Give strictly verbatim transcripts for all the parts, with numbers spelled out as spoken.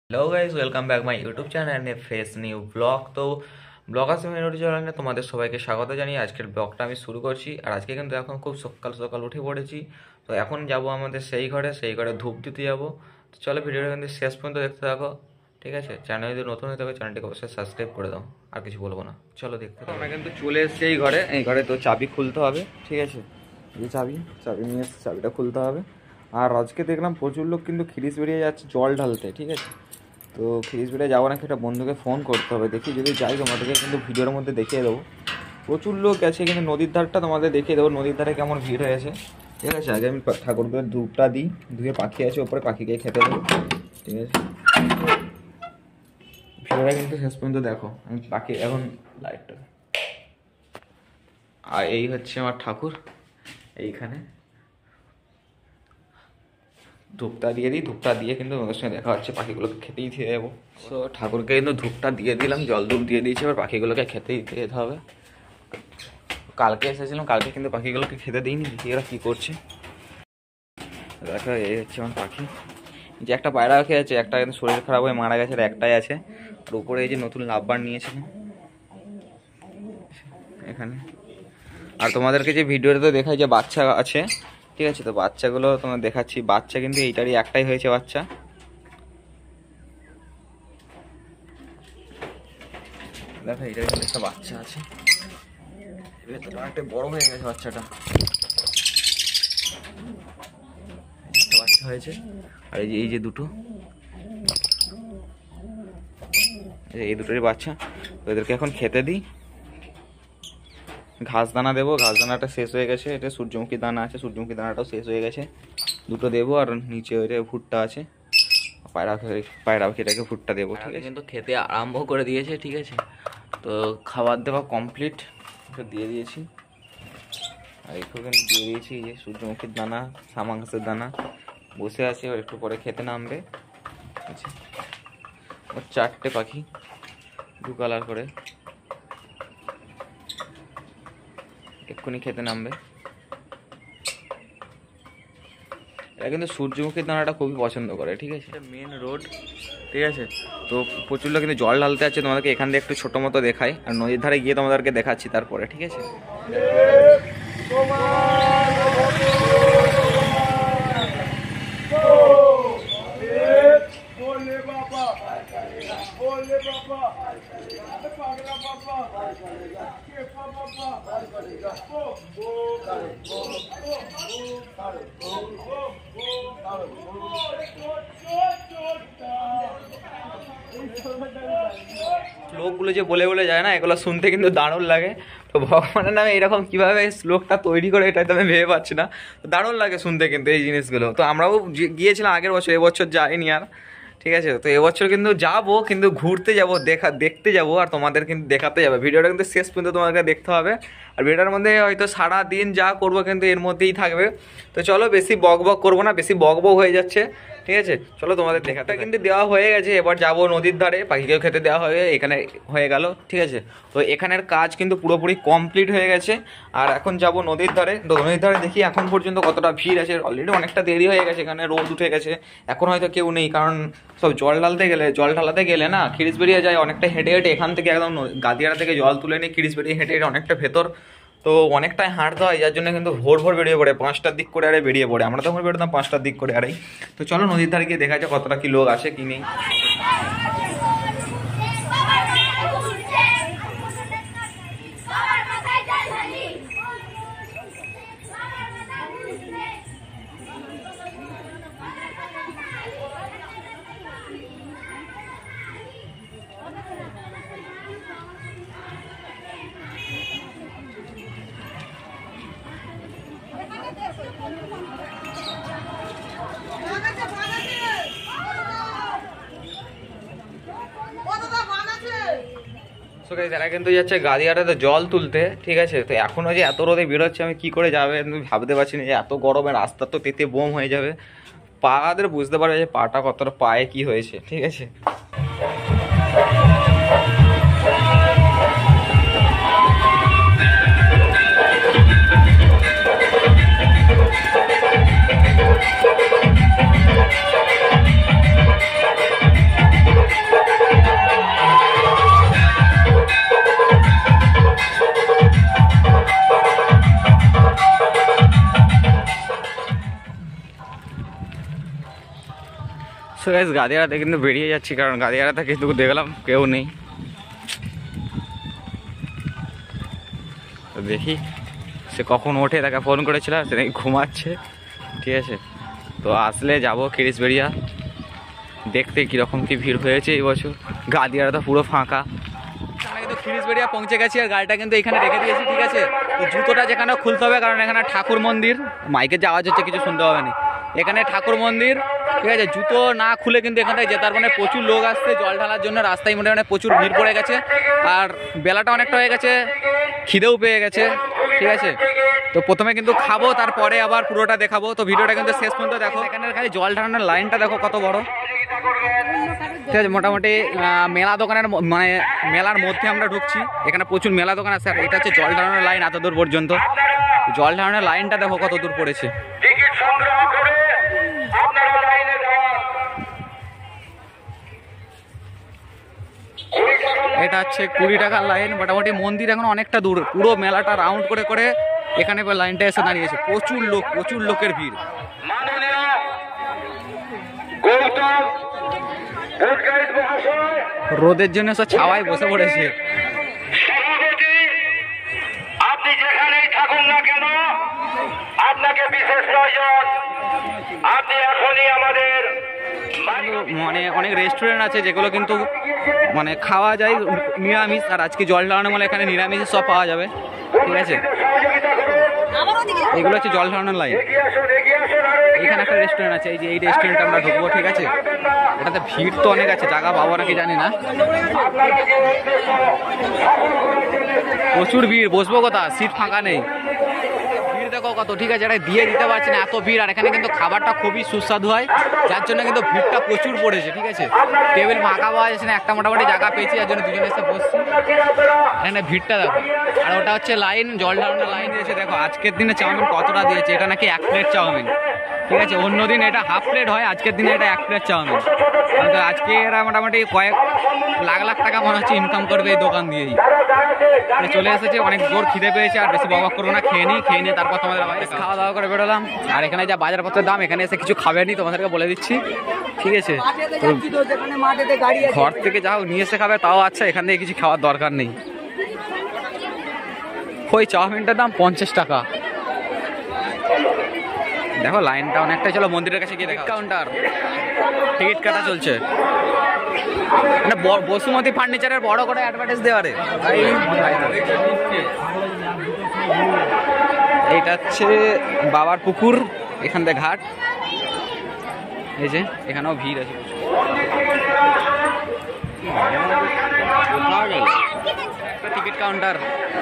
Hello guys, welcome back my YouTube channel a fresh new vlog. তো vloggers মিনিটি চ্যানেলে তোমাদের সবাইকে স্বাগত জানিয়ে আজকের ব্লগটা আমি শুরু করছি। আর আজকে কিন্তু এখন খুব সকাল সকাল উঠে পড়েছি। তো এখন যাব আমাদের সেই ঘরে, সেই ঘরে ধূপ দিতে যাবো। তো চলো ভিডিওটা কিন্তু শেষ পর্যন্ত দেখতে থাকো, ঠিক আছে? চ্যানেল যদি নতুন হয়ে থাকে চ্যানেলটিকে অবশ্যই সাবস্ক্রাইব করে দাও। আর কিছু বলবো না, চলো দেখতে থাকো। আমরা কিন্তু চলে এসেছি এই ঘরে। এই ঘরে তো চাবি খুলতে হবে, ঠিক আছে? এই চাবি চাবি নিয়ে এসে চাবিটা খুলতে হবে। আর আজকে দেখলাম প্রচুর লোক কিন্তু খিরিস বেরিয়ে যাচ্ছে জল ঢালতে, ঠিক আছে? তো খিরিস বেরিয়ে যাবো নাকি একটা বন্ধুকে ফোন করতে হবে, দেখি যদি যাই তোমাদেরকে কিন্তু ভিডিওর মধ্যে দেখিয়ে দেবো। প্রচুর লোক আছে কিন্তু নদীর ধারটা তোমাদের দেখিয়ে দেবো, নদীর ধারে কেমন ভিড় হয়েছে, ঠিক আছে? আগে আমি ঠাকুরকে ধূপটা দিই, ধুয়ে পাখি আছে ওপরে, পাখিকে খেতে দেবো, ঠিক আছে? ভিডিওটা কিন্তু শেষ পর্যন্ত দেখো। আমি পাখি এখন লাইটটা, আর এই হচ্ছে আমার ঠাকুর। এইখানে ধূপটা দিয়ে দিই, ধূপটা দিয়ে কিন্তু ওদের সঙ্গে দেখা হচ্ছে, পাখিগুলোকে খেতেই দিয়ে দেবো। তো ঠাকুরকে কিন্তু ধূপটা দিয়ে দিলাম, জল ধূপ দিয়ে দিয়েছি, এবার পাখিগুলোকে খেতেই দিয়ে দিতে হবে। কালকে এসেছিলাম, কালকে কিন্তু পাখিগুলোকে খেতে দিইনি, দেখি এরা কী করছে। দেখো এই হচ্ছে আমার পাখি। যে একটা পায়রা পাখি আছে, একটা কিন্তু শরীর খারাপ হয়ে মারা গেছে, আর একটাই আছে। আর উপরে এই যে নতুন লাভবার নিয়েছিলাম এখানে। আর তোমাদেরকে যে ভিডিওতে দেখায় যে বাচ্চা আছে, ঠিক আছে? তো বাচ্চাগুলো তোমার দেখাচ্ছি। বাচ্চা কিন্তু এইটারই একটাই হয়েছে বাচ্চা, দেখো এইটার কিন্তু একটা বাচ্চা আছে, অনেকটা বড় হয়ে গেছে বাচ্চাটা, একটা বাচ্চা হয়েছে। আর এই যে এই যে দুটো, এই দুটোরই বাচ্চা। তো এদেরকে এখন খেতে দিই, ঘাস দানা দেবো। ঘাস দানাটা শেষ হয়ে গেছে, এটা সূর্যমুখী দানা আছে, সূর্যমুখী দানাটাও শেষ হয়ে গেছে, দুটো দেবো। আর নিচে ওইটা ভুট্টা আছে, পায়রা পায়রা পাখিটাকে ভুট্টা দেবো, ঠিক আছে? কিন্তু খেতে আরম্ভ করে দিয়েছে, ঠিক আছে? তো খাবার দেওয়া কমপ্লিট, দিয়ে দিয়েছি। আর একটু কিন্তু দিয়ে দিয়েছি এই যে সূর্যমুখীর দানা, সামা ঘাসের দানা। বসে আছে, আর একটু পরে খেতে নামবে, আচ্ছা? ওর চারটে পাখি, দু কালার করে, এক্ষুনি খেতে নামবে। এরা কিন্তু সূর্যমুখীর দানাটা খুবই পছন্দ করে, ঠিক আছে? এটা মেন রোড, ঠিক আছে? তো প্রচুর লোক কিন্তু জল ঢালতে আছে, তোমাদেরকে এখান দিয়ে একটু ছোটো মতো দেখাই, আর নদীর ধারে গিয়ে তোমাদেরকে দেখাচ্ছি তারপরে, ঠিক আছে? শ্লোকগুলো যে বলে বলে যায় না, এগুলো শুনতে কিন্তু দারুণ লাগে। তো ভগবানের নামে এরকম কীভাবে শ্লোকটা তৈরি করে, এটা তো আমি ভেবে পাচ্ছি না। তো দারুণ লাগে শুনতে কিন্তু এই জিনিসগুলো। তো আমরাও গিয়েছিলাম আগের বছর, এবছর যাইনি আর, ঠিক আছে? তো এবছর কিন্তু যাবো, কিন্তু ঘুরতে যাব, দেখা দেখতে যাব, আর তোমাদের কিন্তু দেখাতে যাবে। ভিডিওটা কিন্তু শেষ পর্যন্ত তোমাদেরকে দেখতে হবে। আর ভিডিওর মধ্যে হয়তো সারা দিন যা করবো কিন্তু এর মধ্যেই থাকবে। তো চলো বেশি বক বক করবো না, বেশি বক বক হয়ে যাচ্ছে, ঠিক আছে? চলো তোমাদের দেখাটা কিন্তু দেওয়া হয়ে গেছে। এবার যাবো নদীর ধারে, পাখিকেও খেতে দেওয়া হয়ে এখানে হয়ে গেল, ঠিক আছে? তো এখানের কাজ কিন্তু পুরোপুরি কমপ্লিট হয়ে গেছে। আর এখন যাব নদীর ধারে। তো নদীর ধারে দেখি এখন পর্যন্ত কতটা ভিড় আছে। অলরেডি অনেকটা দেরি হয়ে গেছে, এখানে রোদ উঠে গেছে, এখন হয়তো কেউ নেই। কারণ সব জল ঢালতে গেলে জল ঢালাতে গেলে না খিরিস বেরিয়ে যায় অনেকটা হেঁটে হেঁটে। এখান থেকে একদম গাদিয়ারা থেকে জল তুলে নিয়ে খিরিস বেরিয়ে হেঁটে হেঁটে অনেকটা ভেতর, তো অনেকটাই হাঁটতে হয়, যার জন্য কিন্তু ভোর ভোর বেরিয়ে পড়ে, পাঁচটার দিক করে আরে বেরিয়ে পড়ে। আমরা তখন বেরোতাম পাঁচটার দিক করে আরেই। তো চলো নদীর ধারে গিয়ে দেখা যায় কতটা কি লোক আছে কি নেই। তারা কিন্তু যাচ্ছে গাদিয়াটাতে জল তুলতে, ঠিক আছে? তো এখনও যে এত রোদে বেরোচ্ছে, আমি কি করে যাবে আমি ভাবতে পারছি না। যে এত গরমে রাস্তা তো তেতে বোম হয়ে যাবে, পাদের বুঝতে পারবে যে পাটা কতটা পায়ে কি হয়েছে, ঠিক আছে? গাইস গাদিয়ারাতে কিন্তু বেরিয়ে যাচ্ছি, কারণ গাদিয়ারাতে কিন্তু দেখলাম কেউ নেই। তো দেখি সে কখন ওঠে, তাকে ফোন করেছিল, সে নাকি ঘুমাচ্ছে। ঠিক আছে, তো আসলে যাবো কিরিশবেড়িয়া দেখতে কীরকম কী ভিড় হয়েছে এই বছর। গাদিয়ারা তো পুরো ফাঁকা। আমরা কিন্তু কিরিশবেড়িয়া পৌঁছে গেছি আর গাড়িটা কিন্তু এখানে রেখে দিয়েছি। ঠিক আছে, তো জুতোটা যেখানে খুলতে হবে, কারণ এখানে ঠাকুর মন্দির, মাইকের যে আওয়াজ হচ্ছে কিছু শুনতে হবে না, এখানে ঠাকুর মন্দির। ঠিক আছে, জুতো না খুলে কিন্তু এখান থেকে যেতে পারবে না। প্রচুর লোক আসছে জল ঢালার জন্য, রাস্তায় মোটামুটি প্রচুর ভিড় পড়ে গেছে, আর বেলাটা অনেকটা হয়ে গেছে, খিদেও পেয়ে গেছে। ঠিক আছে, তো প্রথমে কিন্তু খাবো, তারপরে আবার পুরোটা দেখাবো। তো ভিডিওটা কিন্তু শেষ পর্যন্ত দেখো। এখানে খালি জল ঢালানোর লাইনটা দেখো কত বড়। ঠিক আছে, মোটামুটি মেলা দোকানের মানে মেলার মধ্যে আমরা ঢুকছি, এখানে প্রচুর মেলা দোকান আছে। আর এটা হচ্ছে জল ঢালানোর লাইন এত দূর পর্যন্ত। জল ঢালানোর লাইনটা দেখো কত দূর পড়েছে। এটা হচ্ছে কুড়ি টাকার লাইন। মোটামুটি মন্দির এখন অনেকটা দূর, পুরো মেলাটা রাউন্ড করে করে এখানে লাইনটা এসে দাঁড়িয়েছে। প্রচুর লোক, প্রচুর লোকের ভিড়। রোদের জন্য সব ছাওয়ায় বসে পড়েছে। আপনি যেখানেই থাকুন না কেন, আপনাকে বিশেষ প্রয়োজন, আপনি এখনই আমাদের মানে অনেক রেস্টুরেন্ট আছে যেগুলো কিন্তু মানে খাওয়া যায় নিরামিষ, আর আজকে জল ঢালানো মানে এখানে নিরামিষ সব পাওয়া যাবে। ঠিক আছে, এগুলো হচ্ছে জল ঢালানোর লাইন। এখানে একটা রেস্টুরেন্ট আছে, এই যে এই রেস্টুরেন্টে আমরা ঢুকবো। ঠিক আছে, এটাতে ভিড় তো অনেক আছে, জায়গা পাবো নাকি জানি না, প্রচুর ভিড়। বসবো কোথা, সিট ফাঁকা নেই, ভিড় দেখো কত। ঠিক আছে, এটা দিয়ে দিতে পারছি না, এত ভিড়। আর এখানে কিন্তু খাবারটা খুবই সুস্বাদু হয়, যার জন্য কিন্তু ভিড়টা প্রচুর পড়েছে। ঠিক আছে, টেবিল ফাঁকা পাওয়া যাচ্ছে না, একটা মোটামুটি জায়গা পেয়েছি, যার জন্য দুজনে এসে বসছি। এখানে ভিড়টা দেখো। আর ওটা হচ্ছে লাইন, জল ঢালানোর লাইন দিয়েছে। দেখো আজকের দিনে চাউমিন কতটা দিয়েছে, এটা নাকি এক প্লেট চাউমিন। ঠিক আছে, অন্যদিন এটা হাফ প্লেট হয়, আজকের দিনে এটা এক প্লেট চাউমিন। আজকে এরা মোটামুটি কয়েক লাখ লাখ টাকা মনে হচ্ছে ইনকাম করবে এই দোকান দিয়েই। চলে এসেছে, অনেক জোর খিদে পেয়েছে, আর বেশি বকবক করবো না, খেয়ে নিই, খেয়ে নিয়ে তারপর তোমাদের খাওয়া দাওয়া করে বেরোলাম। আর এখানে যা বাজারপত্রের দাম, এখানে এসে কিছু খাবে নি, তোমাদেরকে বলে দিচ্ছি। ঠিক আছে, ঘর থেকে যাও নিয়ে এসে খাবে তাও আচ্ছা, এখান থেকে কিছু খাওয়ার দরকার নেই। ওই চাউমিনটার দাম পঞ্চাশ টাকা। দেখো লাইনটা অনেকটাই। চলো মন্দিরের কাছে গিয়ে দেখো। কাউন্টার, টিকিট কাটা চলছে। মানে বসুমতী ফার্নিচারের বড় করে অ্যাডভার্টাইজ দেওয়া রে। এইটা হচ্ছে বাবার পুকুর, এখান থেকে ঘাট। এই যে এখানেও ভিড় আছে। টিকিট কাউন্টার,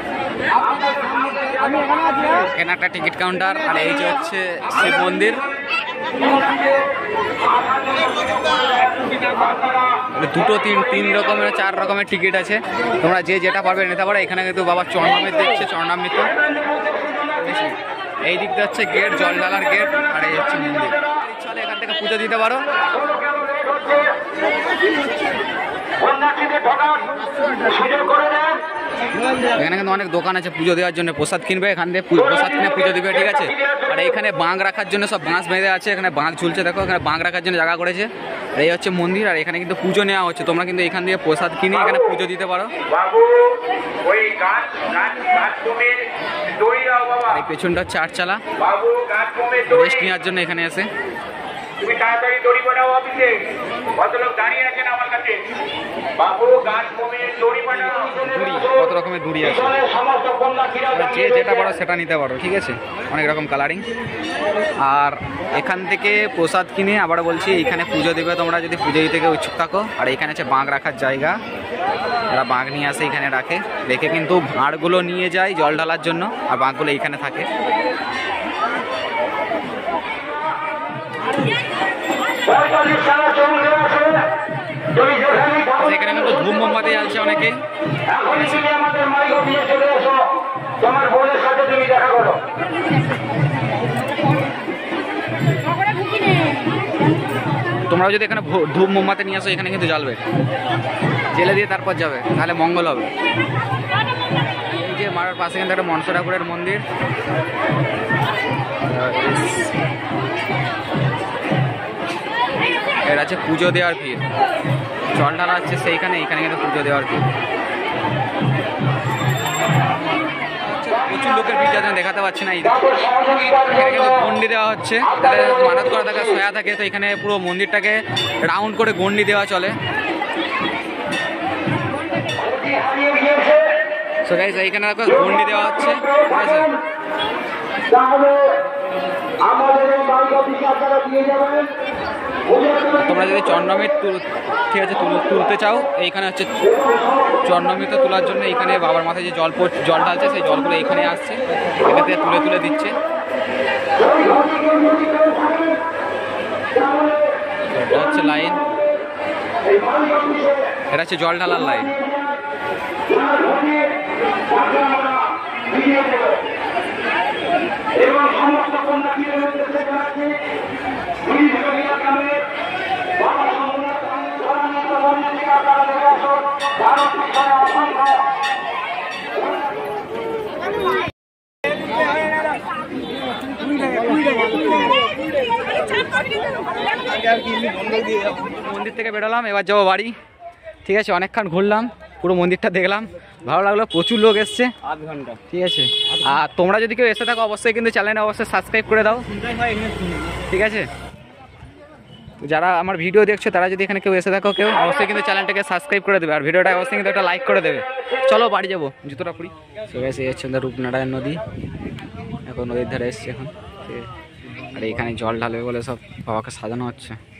এখানে একটা টিকিট কাউন্টার। আর এই যে হচ্ছে শিব মন্দির। দুটো তিন তিন রকমের চার রকমের টিকিট আছে, তোমরা যে যেটা পারবে নিতে পারো। এখানে কিন্তু বাবা চরণামৃত দেখছে, চরণামৃত। এই দিকটা হচ্ছে গেট, জল ঢালার গেট। আর এই হচ্ছে মন্দির। চলে এখান থেকে পুজো দিতে পারো। এখানে কিন্তু অনেক দোকান আছে পুজো দেওয়ার জন্য, প্রসাদ কিনবে এখান থেকে, প্রসাদ কিনে পুজো দিবে। ঠিক আছে, আর এখানে বাঁক রাখার জন্য সব বাঁশ বেঁধে আছে, এখানে বাঁক ঝুলছে দেখো, এখানে বাঁক রাখার জন্য জায়গা করেছে। আর এই হচ্ছে মন্দির, আর এখানে কিন্তু পুজো নেওয়া হচ্ছে। তোমরা কিন্তু এখান থেকে প্রসাদ কিনে এখানে পুজো দিতে পারো। এই পেছনটা হচ্ছে আটচালা, রেস্ট নেওয়ার জন্য এখানে এসে। তুমি তাড়াতাড়ি দড়ি বানাও, অফিসে ভদ্রলোক দাঁড়িয়ে আছেন আমার কাছে। বাবু গাছ কমে দড়ি বানাও। দড়ি কত রকমের দড়ি আছে, যে যেটা পারো সেটা নিতে পারো। ঠিক আছে, অনেক রকম কালারিং। আর এখান থেকে প্রসাদ কিনে আবার বলছি এইখানে পুজো দেবে তোমরা যদি পুজো দিতে গিয়ে ইচ্ছুক থাকো। আর এখানে হচ্ছে বাঁক রাখার জায়গা, এরা বাঁক নিয়ে আসে এখানে রাখে, রেখে কিন্তু ভাঁড়গুলো নিয়ে যায় জল ঢালার জন্য, আর বাঁকগুলো এইখানে থাকে। এখানে কিন্তু ধূম মোমবাতি জ্বালছে অনেকেই। তোমরাও যদি এখানে ধূপ মোমবাতি নিয়ে আসো, এখানে কিন্তু জ্বালবে, জেলে দিয়ে তারপর যাবে, তাহলে মঙ্গল হবে। এই যে মারার পাশে কিন্তু একটা মনসা ঠাকুরের মন্দির। এটা হচ্ছে পুজো দেওয়ার ভিড়, জল ঢালা হচ্ছে সেইখানে, এইখানে কিন্তু পুজো দেওয়ার ভিড়। প্রচুর লোকের ভিড় যাতে দেখাতে পারছি না। এখানে কিন্তু গন্ডি দেওয়া হচ্ছে, যাতে মানত করা থাকে, সয়া থাকে, তো এখানে পুরো মন্দিরটাকে রাউন্ড করে গন্ডি দেওয়া চলে। সো গাইস এইখানে দেখো গন্ডি দেওয়া হচ্ছে, ঠিক আছে। তোমরা যদি চন্দ্রমিত ঠিক আছে তুলতে চাও, এইখানে হচ্ছে চন্দ্রমিত তোলার জন্য এইখানে বাবার মাথায় যে জল জল ঢালছে সেই জলগুলো এখানে আসছে, এখান থেকে তুলে তুলে দিচ্ছে। এটা হচ্ছে লাইন, এটা হচ্ছে জল ঢালার লাইন। মন্দির থেকে বেরোলাম, এবার যাবো বাড়ি। ঠিক আছে, অনেকক্ষণ ঘুরলাম, পুরো মন্দিরটা দেখলাম, ভালো লাগলো, প্রচুর লোক এসছে, আধ ঘন্টা। ঠিক আছে, আর তোমরা যদি কেউ এসে থাকো অবশ্যই কিন্তু চ্যানেলে অবশ্যই সাবস্ক্রাইব করে দাও, ঠিক আছে। যারা আমার ভিডিও দেখছো তারা যদি এখানে কেউ এসে থাকো কেউ অবশ্যই কিন্তু চ্যানেলটাকে সাবস্ক্রাইব করে দেবে, আর ভিডিওটা অবশ্যই কিন্তু একটা লাইক করে দেবে। চলো বাড়ি যাবো, জুতোটা পরি। ঠিক আছে, এই হচ্ছে রূপনারায়ণ নদী, এখন নদীর ধারে এসছে এখন, ঠিক আছে। আর এখানে জল ঢালবে বলে সব বাবাকে সাজানো হচ্ছে।